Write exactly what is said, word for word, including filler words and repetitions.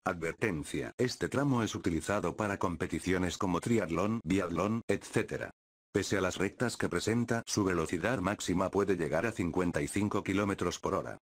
Advertencia: este tramo es utilizado para competiciones como triatlón, biatlón, etcétera. Pese a las rectas que presenta, su velocidad máxima puede llegar a cincuenta y cinco kilómetros por hora.